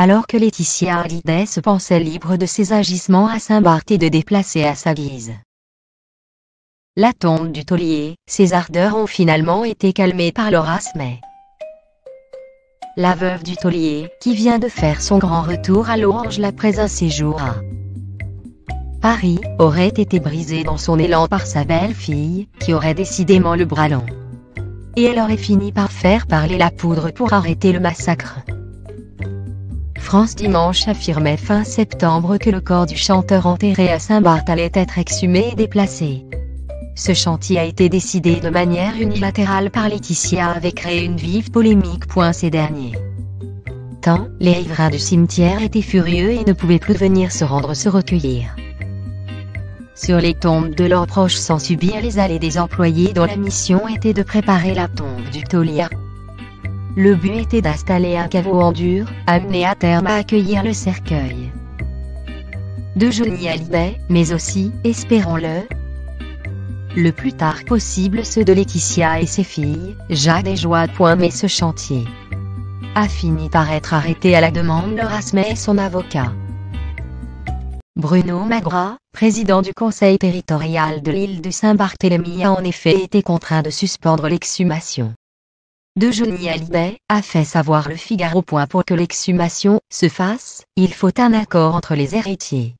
alors que Laetitia Hallyday se pensait libre de ses agissements à Saint-Barth et de déplacer à sa guise la tombe du taulier. Ses ardeurs ont finalement été calmées par Laura Smet. La veuve du taulier, qui vient de faire son grand retour à Loange après un séjour à Paris, aurait été brisée dans son élan par sa belle-fille, qui aurait décidément le bras long. Et elle aurait fini par faire parler la poudre pour arrêter le massacre. France Dimanche affirmait fin septembre que le corps du chanteur enterré à Saint-Barth allait être exhumé et déplacé. Ce chantier a été décidé de manière unilatérale par Laetitia avait créé une vive polémique. Ces derniers temps, les riverains du cimetière étaient furieux et ne pouvaient plus venir se recueillir sur les tombes de leurs proches sans subir les allées des employés dont la mission était de préparer la tombe du taulier. Le but était d'installer un caveau en dur, amené à terme à accueillir le cercueil de Johnny Hallyday, mais aussi, espérons-le, le plus tard possible ceux de Laetitia et ses filles, Jade et Joie. Mais ce chantier a fini par être arrêté à la demande de Laura Smet et son avocat. Bruno Magras, président du conseil territorial de l'île de Saint-Barthélemy, a en effet été contraint de suspendre l'exhumation de Johnny Hallyday, a fait savoir Le Figaro. Pour que l'exhumation se fasse, il faut un accord entre les héritiers.